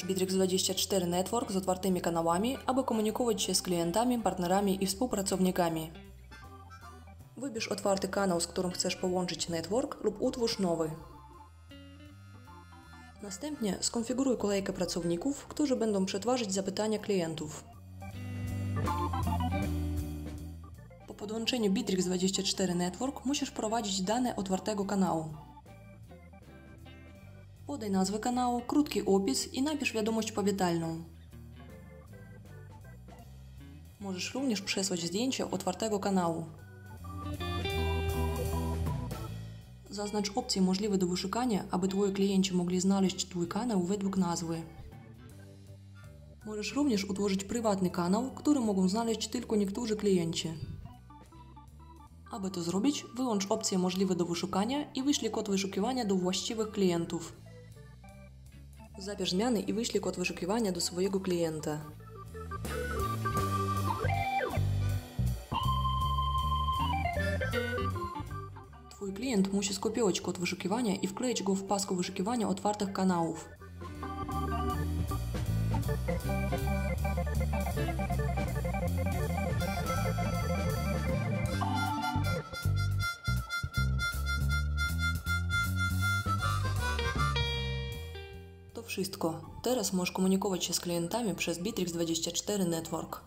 Bittrex24 Network z otwartymi kanałami, aby komunikować się z klientami, partnerami i współpracownikami. Wybierz otwarty kanał, z którym chcesz połączyć network, lub utwórz nowy. Następnie skonfiguruj kolejkę pracowników, którzy będą przetwarzać zapytania klientów. Po podłączeniu Bittrex24 Network musisz wprowadzić dane otwartego kanału. Podaj nazwę kanału, krótki opis i napisz wiadomość powitalną. Możesz również przesłać zdjęcie otwartego kanału. Zaznacz opcje możliwe do wyszukania, aby Twoi klienci mogli znaleźć Twój kanał według nazwy. Możesz również utworzyć prywatny kanał, który mogą znaleźć tylko niektórzy klienci. Aby to zrobić, wyłącz opcje możliwe do wyszukania i wyślij kod wyszukiwania do właściwych klientów. Zapisz zmiany i wyślij kod wyszukiwania do swojego klienta. Twój klient musi skopiować kod wyszukiwania i wkleić go w pasku wyszukiwania otwartych kanałów. To wszystko. Teraz możesz komunikować się z klientami przez Bittrex24 Network.